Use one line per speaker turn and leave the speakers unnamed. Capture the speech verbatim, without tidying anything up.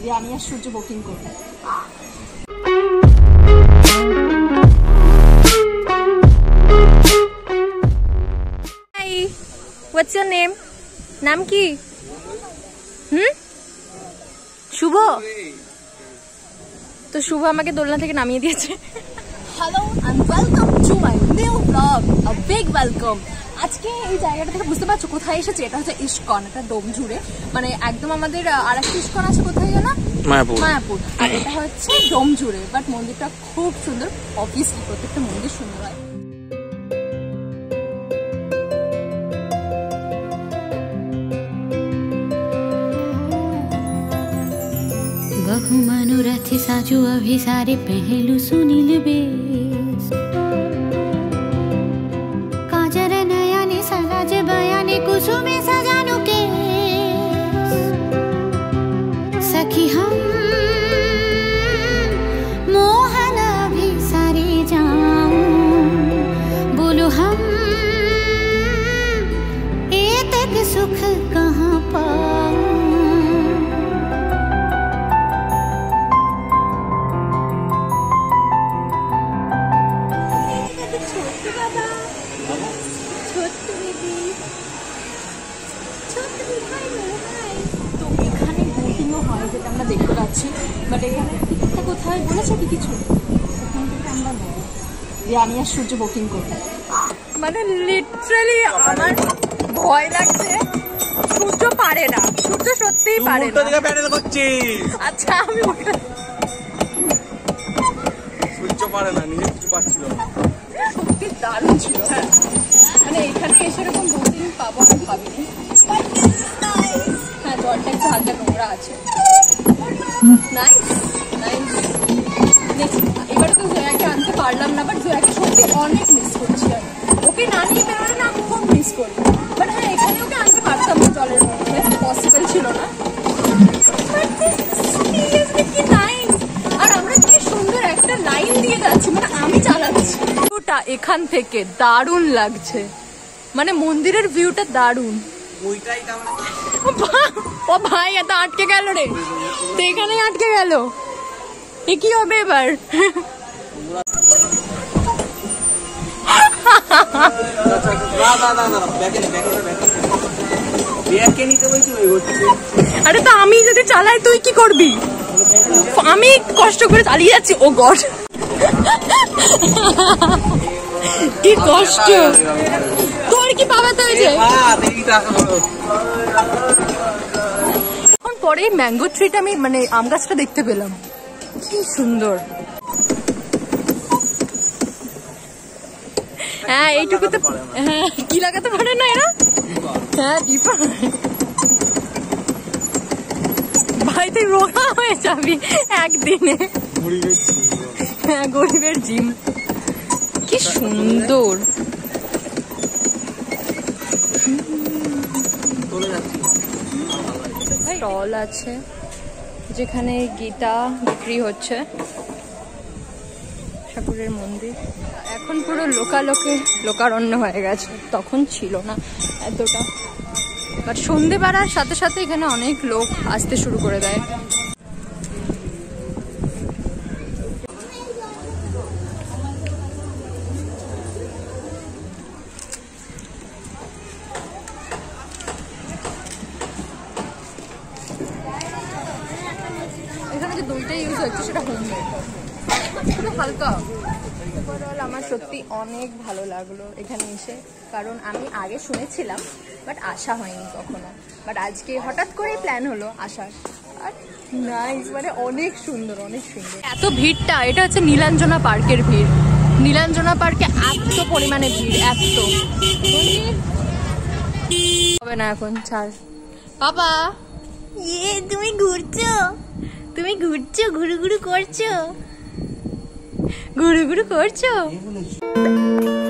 দিয়ে আমি আর সূর্য বুকিং করব। Hi, what's your name? নাম কি? হুম, শুভ। তো শুভ আমাকে দোলনা থেকে নামিয়ে দিয়েছে। Hello and welcome to my new blog, a big welcome. আজকে এই জায়গাটা থেকে বুঝতে পারছো কোথায় এসেছে? এটা হচ্ছে ইস্কন, এটা ডোমজুড়ে, মানে একদম আমাদের আরেকটা ইস্কন আছে কোথায় জানো? মায়াপুর। মায়াপুর। আর এটা হচ্ছে ডোমজুড়ে, বাট মন্দিরটা খুব সুন্দর। অবভিয়াসলি প্রত্যেকটা মন্দির সুন্দর হয়।
बहु मनोरथ साजू अभी सारे पहलू सुनील बेस काजर नयने सराज बयाने कुसुमे सजानु के सखी हम मोहन अभी सारे जाऊं बोलो हम ए तक सुख कहाँ पाऊं। আমরা দেখতে পাচ্ছি, বাট এখানে টিকিটটা কোথায় বলেছে কি কিছু? এখান থেকে আমরা নেব দিয়ে আমি আর সূর্য বুকিং করবো। মানে লিটারালি আমার ভয় লাগছে। সূর্য পারে না, সূর্য সত্যিই পারে না। আচ্ছা আমি
সূর্য পারে না, নিজে কিছু পাচ্ছিল না।
সত্যি দারুণ ছিল। হ্যাঁ, মানে এখানে এসে এরকম বোটিং পাবো আমি ভাবিনি। হ্যাঁ, জলটা একটু হালকা নোংরা আছে। Nice nice. এবার তো জয়াকে আনতে পারলাম না, বাট জয়াকে সত্যি অনেক মিস করছি আমি। ওকে না নিয়ে বেরোলে না আমি খুব মিস করি, বাট হ্যাঁ এখানে ওকে আনতে পারতাম না, জলের মধ্যে পসিবল ছিল না। কি নাইস। আর আমরা কি সুন্দর একটা লাইন দিয়ে যাচ্ছি, মানে আমি চালাচ্ছি। ভিউটা এখান থেকে দারুণ লাগছে, মানে মন্দিরের ভিউটা দারুণ। ও ভাই এত আটকে গেল রে, তো এখানেই আটকে গেল, এ কি হবে এবার? আরে তো আমি যদি চালাই তুই কি করবি? আমি কষ্ট করে চালিয়ে যাচ্ছি। ও গড কি কষ্ট। তোর কি পাবে তো? এখন পরে ম্যাঙ্গো ট্রিটা আমি মানে আম গাছটা দেখতে পেলাম, কি সুন্দর। হ্যাঁ এইটুকু তো, হ্যাঁ কি লাগাতে পারে না এরা? হ্যাঁ ডিপা ভাই তুই রোগা হয়ে যাবি একদিনে। হ্যাঁ গরিবের জিম, কি সুন্দর। স্টল আছে যেখানে গীতা বিক্রি হচ্ছে, ঠাকুরের মন্দির। এখন পুরো লোকালোকে লোকারণ্য হয়ে গেছে, তখন ছিল না এতটা, বাট সন্ধে বাড়ার সাথে সাথে এখানে অনেক লোক আসতে শুরু করে দেয়। এখানে যে দইটা ইউজ হচ্ছে সেটা হোমমেড, খুব হালকা। ওভারঅল আমার সত্যি অনেক ভালো লাগলো এখানে এসে, কারণ আমি আগে শুনেছিলাম বাট আসা হয়নি কখনো, বাট আজকে হঠাৎ করে প্ল্যান হলো আসার। আর নাইস, মানে অনেক সুন্দর অনেক সুন্দর। এত ভিড়টা, এটা হচ্ছে নীলাঞ্জনা পার্কের ভিড়। নীলাঞ্জনা পার্কে এত পরিমাণে ভিড়, এত হবে না এখন। ছাড় বাবা, ইয়ে তুমি ঘুরছো, তুমি ঘুরছো, ঘুরু ঘুরু করছো, ঘুরু ঘুরু করছো।